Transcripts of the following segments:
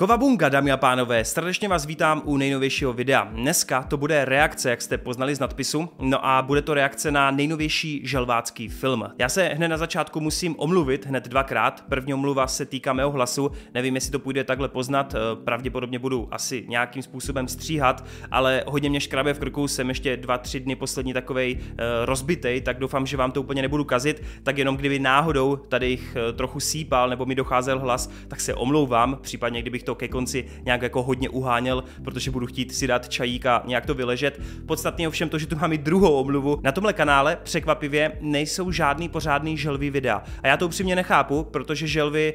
Kovabunga, dámy a pánové, srdečně vás vítám u nejnovějšího videa. Dneska to bude reakce, jak jste poznali z nadpisu, no a bude to reakce na nejnovější želvácký film. Já se hned na začátku musím omluvit hned dvakrát. První omluva se týká mého hlasu, nevím, jestli to půjde takhle poznat, pravděpodobně budu asi nějakým způsobem stříhat, ale hodně mě škrabe v krku, jsem ještě 2-3 dny poslední takovej rozbitej, tak doufám, že vám to úplně nebudu kazit, tak jenom kdyby náhodou tady jich trochu sípal nebo mi docházel hlas, tak se omlouvám, případně kdybych to ke konci nějak jako hodně uháněl, protože budu chtít si dát čajík a nějak to vyležet. Podstatně ovšem to, že tu mám i druhou omluvu. Na tomhle kanále překvapivě nejsou žádný pořádný želvy videa. A já to upřímně nechápu, protože želvy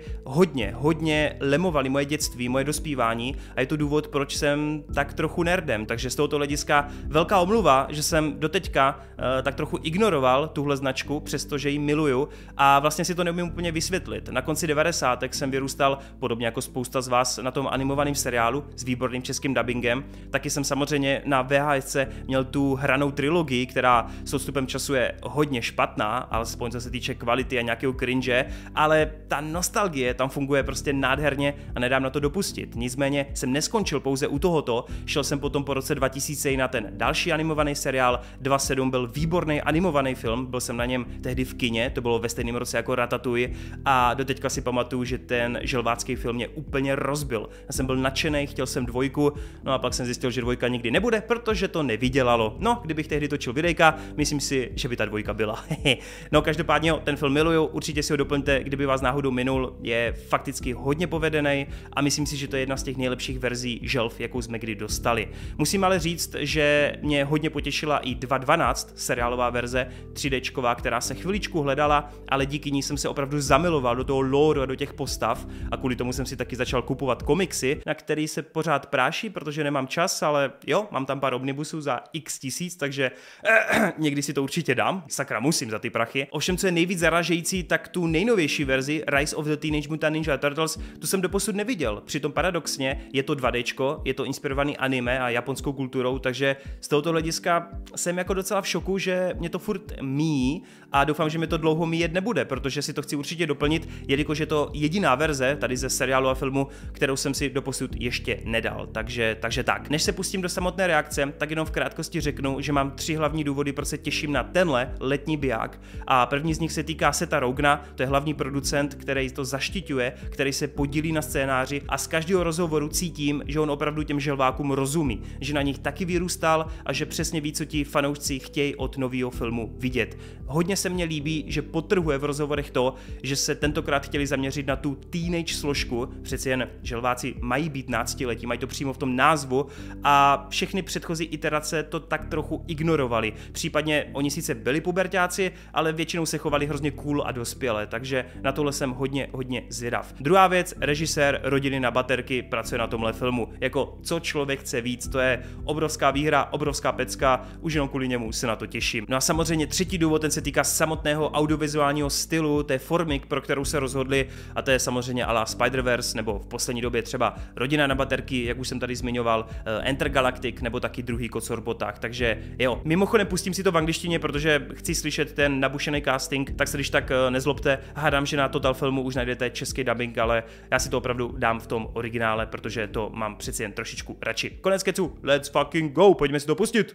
hodně lemovaly moje dětství, moje dospívání a je to důvod, proč jsem tak trochu nerdem. Takže z tohoto hlediska velká omluva, že jsem doteďka tak trochu ignoroval tuhle značku, přestože ji miluju a vlastně si to neumím úplně vysvětlit. Na konci 90. jsem vyrůstal, podobně jako spousta z vás, na tom animovaném seriálu s výborným českým dubbingem. Taky jsem samozřejmě na VHS měl tu hranou trilogii, která s odstupem času je hodně špatná, alespoň co se týče kvality a nějakého cringe, ale ta nostalgie tam funguje prostě nádherně a nedám na to dopustit. Nicméně jsem neskončil pouze u tohoto, šel jsem potom po roce 2000 na ten další animovaný seriál. 2.7 byl výborný animovaný film, byl jsem na něm tehdy v kině, to bylo ve stejném roce jako Ratatouille a doteďka si pamatuju, že ten želvácký film mě úplně rozbil. Já jsem byl nadšený, chtěl jsem dvojku, no a pak jsem zjistil, že dvojka nikdy nebude, protože to nevydělalo. No, kdybych tehdy točil videjka, myslím si, že by ta dvojka byla. No, každopádně ten film miluju, určitě si ho doplňte, kdyby vás náhodou minul, je fakticky hodně povedený a myslím si, že to je jedna z těch nejlepších verzí želv, jakou jsme kdy dostali. Musím ale říct, že mě hodně potěšila i 2.12 seriálová verze 3Dčková, která se chviličku hledala, ale díky ní jsem se opravdu zamiloval do toho lore a do těch postav a kvůli tomu jsem si taky začal kupovat komiksy, na který se pořád práší, protože nemám čas, ale jo, mám tam pár omnibusů za x tisíc, takže někdy si to určitě dám. Sakra, musím za ty prachy. Ovšem, co je nejvíc zaražející, tak tu nejnovější verzi Rise of the Teenage Mutant Ninja Turtles, tu jsem doposud neviděl. Přitom paradoxně je to 2Dčko, je to inspirovaný anime a japonskou kulturou, takže z tohoto hlediska jsem jako docela v šoku, že mě to furt míjí a doufám, že mi to dlouho míjet nebude, protože si to chci určitě doplnit, jelikož je to jediná verze tady ze seriálu a filmu, kterou jsem si doposud ještě nedal. Takže tak. Než se pustím do samotné reakce, tak jenom v krátkosti řeknu, že mám 3 hlavní důvody, proč se těším na tenhle letní biják. A první z nich se týká Setha Rogena, to je hlavní producent, který to zaštiťuje, který se podílí na scénáři a z každého rozhovoru cítím, že on opravdu těm želvákům rozumí, že na nich taky vyrůstal a že přesně ví, co ti fanoušci chtějí od nového filmu vidět. Hodně se mně líbí, že podtrhuje v rozhovorech to, že se tentokrát chtěli zaměřit na tu teenage složku, přeci jen želváci mají být náctiletí, mají to přímo v tom názvu a všechny předchozí iterace to tak trochu ignorovali. Případně oni sice byli puberťáci, ale většinou se chovali hrozně cool a dospěle, takže na tohle jsem hodně zvědav. Druhá věc, režisér Rodiny na baterky pracuje na tomhle filmu. Jako co člověk chce víc, to je obrovská výhra, obrovská pecka, už jenom kvůli němu se na to těším. No a samozřejmě třetí důvod, ten se týká samotného audiovizuálního stylu, té formy, pro kterou se rozhodli, a to je samozřejmě à la Spider-Verse nebo v poslední době třeba Rodina na baterky, jak už jsem tady zmiňoval, Intergalactic nebo taky druhý kocourboták. Takže jo, mimochodem pustím si to v angličtině, protože chci slyšet ten nabušený casting, tak se když tak nezlobte, hádám, že na Total Filmu už najdete český dubbing, ale já si to opravdu dám v tom originále, protože to mám přeci jen trošičku radši. Konec kecu, let's fucking go, pojďme si to pustit.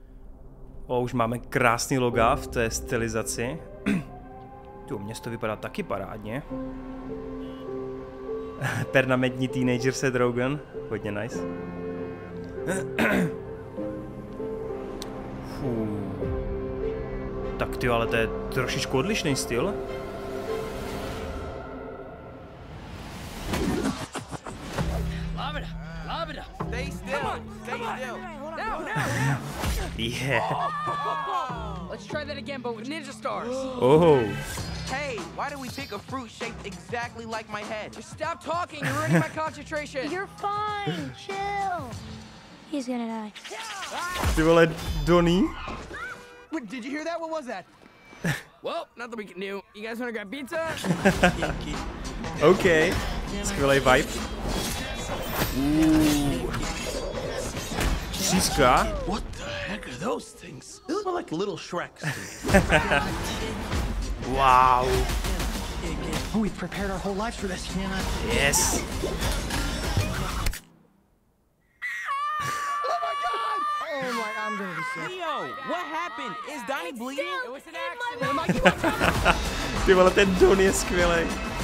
Už máme krásný loga v té stylizaci. Tu město vypadá taky parádně. Permanentní teenager Seth Rogen, hodně nice. Tak ty, ale to je trošičku odlišný styl. Stay still. Stay still. Yeah. Let's try that again, but with ninja stars. Oh. Hey, why did we pick a fruit shaped exactly like my head? Just stop talking. You're ruining my concentration. You're fine. Chill. He's gonna die. Ty vole, Donnie. Wait, did you hear that? What was that? Well, nothing we can do. You guys wanna grab pizza? OK. Skvělej vibe. Tříska. What the heck are those things? They look more like little Shreks. Wow. Oh, we prepared our whole lives for this. Yes. gonna be sick. Leo, what happened? Is Donnie bleeding? It was an accident. Ty vole, ten Don je skvělej.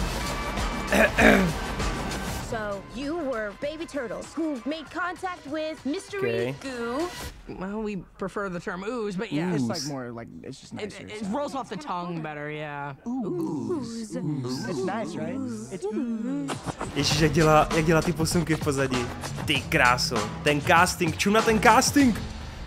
So, you were baby turtles who made contact with mystery Okay. goo. Well, we prefer the term ooze, but yeah, It's like more like it's just nicer. it rolls off the tongue better. Yeah. Ooze. It's nice, right? It's ooze. Ježíš, jak dělá ty posunky v pozadí. Ty kráso, ten casting, čum na ten casting.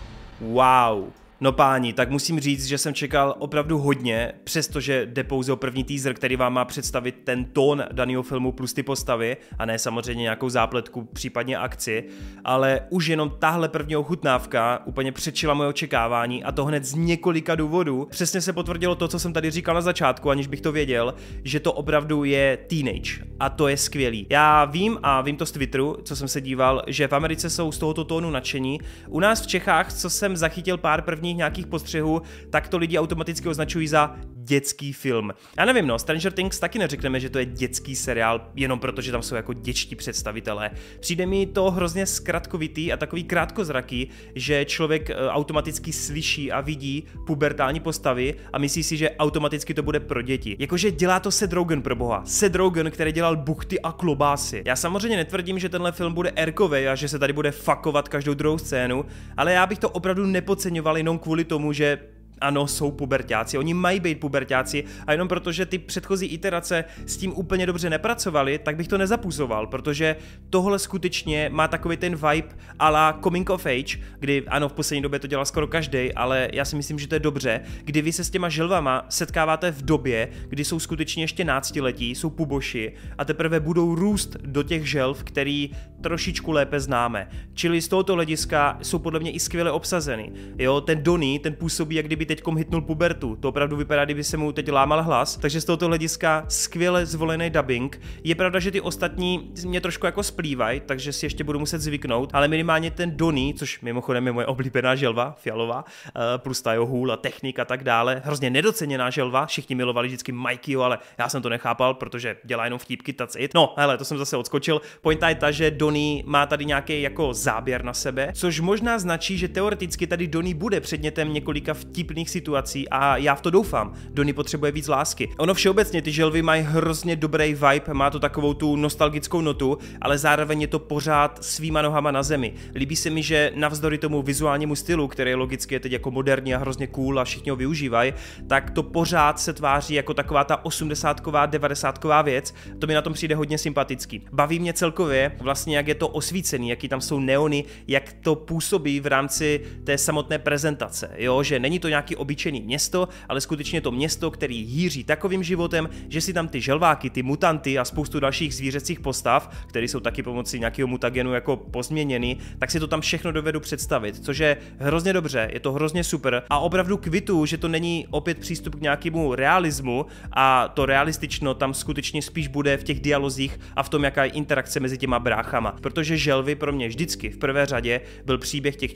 Wow. No páni, tak musím říct, že jsem čekal opravdu hodně, přestože jde pouze o první teaser, který vám má představit ten tón daného filmu plus ty postavy, a ne samozřejmě nějakou zápletku, případně akci, ale už jenom tahle první ochutnávka úplně předčila moje očekávání, a to hned z několika důvodů. Přesně se potvrdilo to, co jsem tady říkal na začátku, aniž bych to věděl, že to opravdu je teenage, a to je skvělý. Já vím, a vím to z Twitteru, co jsem se díval, že v Americe jsou z tohoto tónu nadšení. U nás v Čechách, co jsem zachytil pár prvních nějakých postřehů, tak to lidi automaticky označují za dětský film. Já nevím, no, Stranger Things taky neřekneme, že to je dětský seriál, jenom proto, že tam jsou jako dětští představitelé. Přijde mi to hrozně zkratkovitý a takový krátkozraký, že člověk automaticky slyší a vidí pubertální postavy a myslí si, že automaticky to bude pro děti. Jakože dělá to Seth Rogen, pro boha. Seth Rogen, který dělal buchty a klobásy. Já samozřejmě netvrdím, že tenhle film bude erkovej a že se tady bude fakovat každou druhou scénu, ale já bych to opravdu nepodceňoval jenom kvůli tomu, že ano, jsou puberťáci, oni mají být puberťáci, a jenom protože ty předchozí iterace s tím úplně dobře nepracovaly, tak bych to nezapuzoval, protože tohle skutečně má takový ten vibe a la coming of age, kdy ano, v poslední době to dělá skoro každý, ale já si myslím, že to je dobře, kdy vy se s těma želvama setkáváte v době, kdy jsou skutečně ještě náctiletí, jsou puboši a teprve budou růst do těch želv, který trošičku lépe známe. Čili z tohoto hlediska jsou podle mě i skvěle obsazeny. Jo, ten Donnie, ten působí, jak kdyby teďkom hitnul pubertu. To opravdu vypadá, kdyby se mu teď lámal hlas, takže z tohoto hlediska skvěle zvolený dubbing. Je pravda, že ty ostatní mě trošku jako splývají, takže si ještě budu muset zvyknout, ale minimálně ten Donnie, což mimochodem je moje oblíbená želva, fialová, plus ta jeho hůl a technika a tak dále, hrozně nedoceněná želva, všichni milovali vždycky Mikeyho, ale já jsem to nechápal, protože dělá jenom vtípky, that's it. No, hele, to jsem zase odskočil. Pointa je ta, že Donnie má tady nějaký jako záběr na sebe, což možná značí, že teoreticky tady Donnie bude předmětem několika vtipných situací, a já v to doufám. Donnie potřebuje víc lásky. Ono všeobecně ty želvy mají hrozně dobrý vibe, má to takovou tu nostalgickou notu, ale zároveň je to pořád svýma nohama na zemi. Líbí se mi, že navzdory tomu vizuálnímu stylu, který logicky je teď jako moderní a hrozně cool a všichni ho využívají, tak to pořád se tváří jako taková ta 80ková, 90ková věc. To mi na tom přijde hodně sympatický. Baví mě celkově vlastně, jak je to osvícený, jaký tam jsou neony, jak to působí v rámci té samotné prezentace. Jo, že není to nějaký obyčejný město, ale skutečně to město, který hýří takovým životem, že si tam ty želváky, ty mutanty a spoustu dalších zvířecích postav, které jsou taky pomocí nějakého mutagenu jako pozměněny, tak si to tam všechno dovedu představit, což je hrozně dobře, je to hrozně super a opravdu kvitu, že to není opět přístup k nějakému realismu, a to realistično tam skutečně spíš bude v těch dialozích a v tom, jaká je interakce mezi těma bráchama, protože želvy pro mě vždycky v prvé řadě byl příběh těch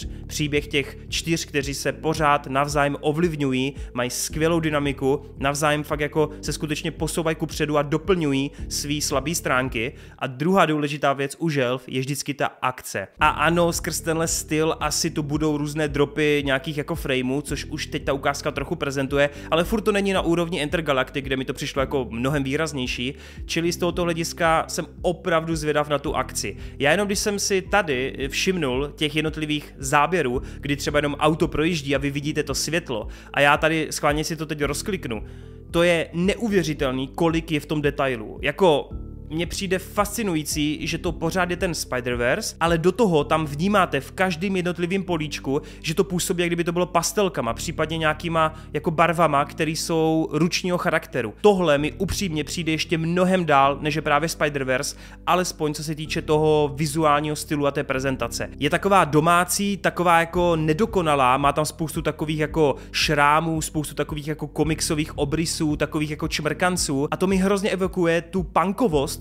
čtyř, kteří se pořád navzájem ovlivňují, mají skvělou dynamiku, navzájem fakt jako se skutečně posouvají kupředu a doplňují svý slabé stránky. A druhá důležitá věc u želv je vždycky ta akce. A ano, skrz tenhle styl asi tu budou různé dropy nějakých jako frameů, což už teď ta ukázka trochu prezentuje, ale furt to není na úrovni Intergalactic, kde mi to přišlo jako mnohem výraznější, čili z tohoto hlediska jsem opravdu zvědav na tu akci. Já jenom když jsem si tady všimnul těch jednotlivých záběrů, kdy třeba jenom auto projíždí a vy vidíte to světlo, a já tady schválně si to teď rozkliknu, to je neuvěřitelný, kolik je v tom detailu. Jako mně přijde fascinující, že to pořád je ten Spider-Verse, ale do toho tam vnímáte v každém jednotlivém políčku, že to působí, jak kdyby to bylo pastelkama, případně nějakýma jako barvama, které jsou ručního charakteru. Tohle mi upřímně přijde ještě mnohem dál, než je právě Spider-Verse, alespoň co se týče toho vizuálního stylu a té prezentace. Je taková domácí, taková jako nedokonalá, má tam spoustu takových jako šrámů, spoustu takových jako komiksových obrysů, takových jako čmrkanců, a to mi hrozně evokuje tu punkovost,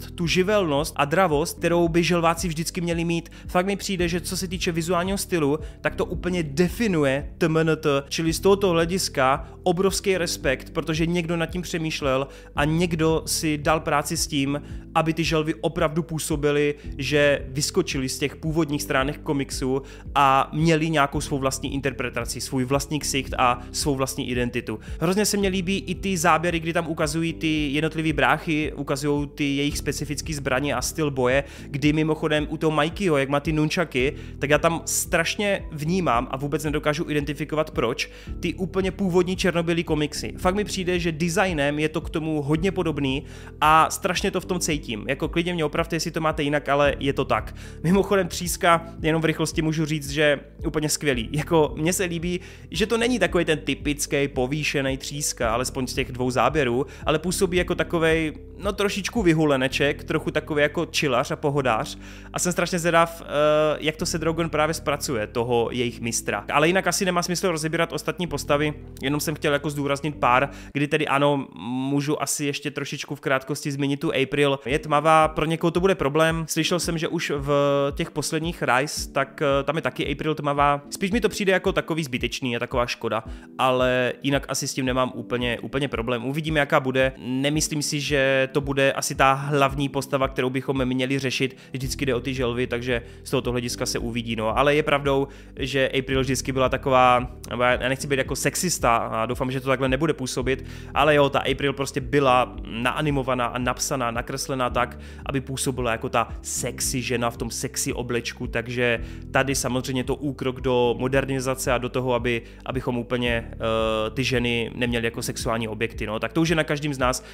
hranost, tu živelnost a dravost, kterou by želváci vždycky měli mít. Fakt mi přijde, že co se týče vizuálního stylu, tak to úplně definuje TMNT, čili z tohoto hlediska obrovský respekt, protože někdo nad tím přemýšlel a někdo si dal práci s tím, aby ty želvy opravdu působily, že vyskočili z těch původních stránek komiksu a měli nějakou svou vlastní interpretaci, svůj vlastní ksicht a svou vlastní identitu. Hrozně se mně líbí i ty záběry, kdy tam ukazují ty jednotlivý bráchy, ukazují ty jejich specifické zbraně a styl boje, kdy mimochodem u toho Mikeyho, jak má ty nunchaky, tak já tam strašně vnímám a vůbec nedokážu identifikovat proč, ty úplně původní černobílý komiksy. Fakt mi přijde, že designem je to k tomu hodně podobný a strašně to v tom cítím. Jako klidně mě opravte, jestli to máte jinak, ale je to tak. Mimochodem tříska, jenom v rychlosti můžu říct, že úplně skvělý. Jako mně se líbí, že to není takový ten typický povýšený tříska, alespoň z těch 2 záběrů, ale působí jako takovej, no trošičku vyhuleneček, trochu takový jako chillař a pohodář. A jsem strašně zvědav, jak to Seth Rogen právě zpracuje, toho jejich mistra. Ale jinak asi nemá smysl rozebírat ostatní postavy, jenom jsem chtěl jako zdůraznit pár, kdy tedy ano, můžu asi ještě trošičku v krátkosti zmínit tu April. Je tmavá, pro někoho to bude problém. Slyšel jsem, že už v těch posledních Rise, tak tam je taky April tmavá. Spíš mi to přijde jako takový zbytečný a taková škoda, ale jinak asi s tím nemám úplně problém. Uvidíme, jaká bude. Nemyslím si, že to bude asi ta hlavní postava, kterou bychom měli řešit. Vždycky jde o ty želvy, takže z tohoto hlediska se uvidí. No, ale je pravdou, že April vždycky byla taková, já nechci být jako sexista a doufám, že to takhle nebude působit, ale jo, ta April prostě byla naanimovaná a napsaná, nakreslená tak, aby působila jako ta sexy žena v tom sexy oblečku, takže tady samozřejmě to úkrok do modernizace a do toho, abychom úplně ty ženy neměli jako sexuální objekty, no, tak to už je na každém z nás,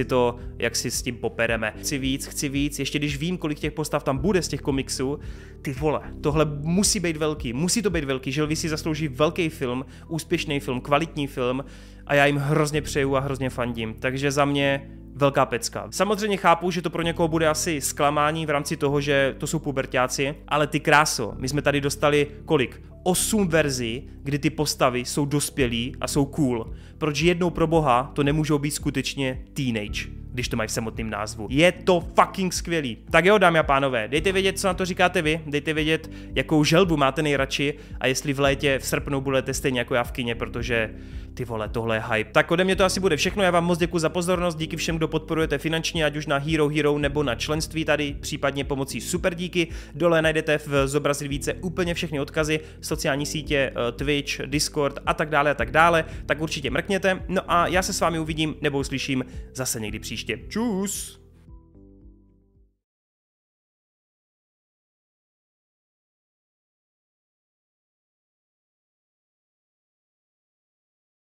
jak si s tím popereme. Chci víc, ještě když vím, kolik těch postav tam bude z těch komiksů, ty vole, tohle musí to být velký, želvy si zaslouží velký film, úspěšný film, kvalitní film a já jim hrozně přeju a hrozně fandím, takže za mě velká pecka. Samozřejmě chápu, že to pro někoho bude asi zklamání v rámci toho, že to jsou puberťáci, ale ty kráso, my jsme tady dostali kolik? 8 verzí, kdy ty postavy jsou dospělí a jsou cool. Proč jednou pro boha to nemůžou být skutečně teenage, když to mají v samotném názvu. Je to fucking skvělý. Tak jo, dámy a pánové, dejte vědět, co na to říkáte vy, dejte vědět, jakou želbu máte nejradši a jestli v létě, v srpnu budete stejně jako já v kině, protože ty vole, tohle je hype. Tak ode mě to asi bude všechno, já vám moc děkuji za pozornost, díky všem, kdo podporujete finančně, ať už na Hero nebo na členství tady, případně pomocí super díky. Dole najdete v zobrazit více úplně všechny odkazy, sociální sítě, Twitch, Discord a tak dále, tak určitě mrkněte. No a já se s vámi uvidím nebo uslyším zase někdy příště. Čus!